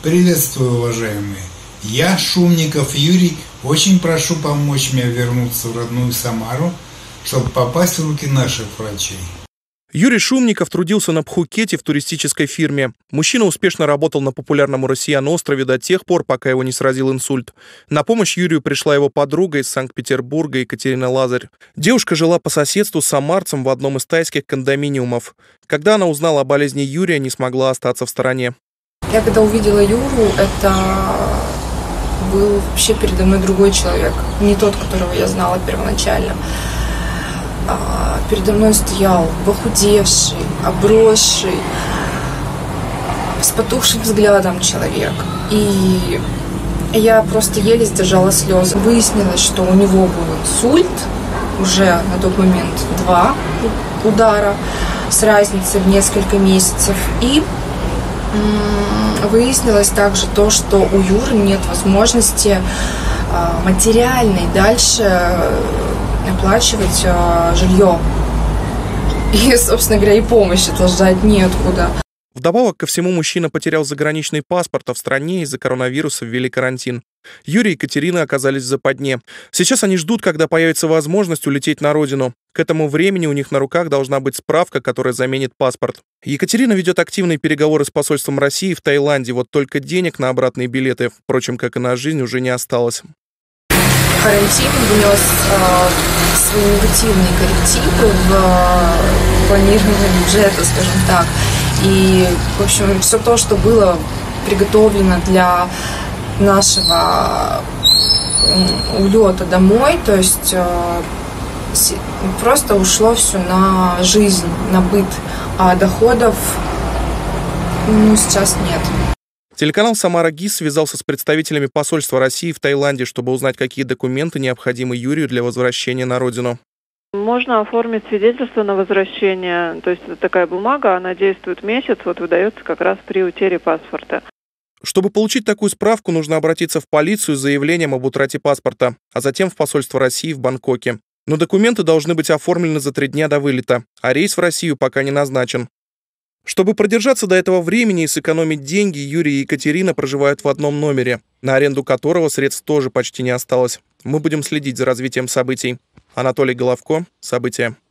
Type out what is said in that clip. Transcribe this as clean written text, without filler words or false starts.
Приветствую, уважаемые. Я, Шумников Юрий, очень прошу помочь мне вернуться в родную Самару, чтобы попасть в руки наших врачей. Юрий Шумников трудился на Пхукете в туристической фирме. Мужчина успешно работал на популярном у россиян острове до тех пор, пока его не сразил инсульт. На помощь Юрию пришла его подруга из Санкт-Петербурга Екатерина Лазарь. Девушка жила по соседству с самарцем в одном из тайских кондоминиумов. Когда она узнала о болезни Юрия, не смогла остаться в стороне. Я когда увидела Юру, это был вообще передо мной другой человек. Не тот, которого я знала первоначально. Передо мной стоял похудевший, обросший, с потухшим взглядом человек. И я просто еле сдержала слезы. Выяснилось, что у него был инсульт, уже на тот момент 2 удара с разницей в несколько месяцев. И выяснилось также то, что у Юры нет возможности материальной дальше оплачивать жилье. И, собственно говоря, и помощи ждать неоткуда. Вдобавок ко всему, мужчина потерял заграничный паспорт, а в стране из-за коронавируса ввели карантин. Юрий и Екатерина оказались в западне. Сейчас они ждут, когда появится возможность улететь на родину. К этому времени у них на руках должна быть справка, которая заменит паспорт. Екатерина ведет активные переговоры с посольством России в Таиланде, вот только денег на обратные билеты, впрочем, как и на жизнь, уже не осталось. Карантин внес свои негативные коррективы в планирование бюджета, скажем так. И, в общем, все то, что было приготовлено для нашего улета домой, то есть просто ушло все на жизнь, на быт, а доходов сейчас нет. Телеканал «Самара ГИС» связался с представителями посольства России в Таиланде, чтобы узнать, какие документы необходимы Юрию для возвращения на родину. Можно оформить свидетельство на возвращение, то есть это такая бумага, она действует месяц, выдается как раз при утере паспорта. Чтобы получить такую справку, нужно обратиться в полицию с заявлением об утрате паспорта, а затем в посольство России в Бангкоке. Но документы должны быть оформлены за 3 дня до вылета, а рейс в Россию пока не назначен. Чтобы продержаться до этого времени и сэкономить деньги, Юрий и Екатерина проживают в одном номере, на аренду которого средств тоже почти не осталось. Мы будем следить за развитием событий. Анатолий Головко. События.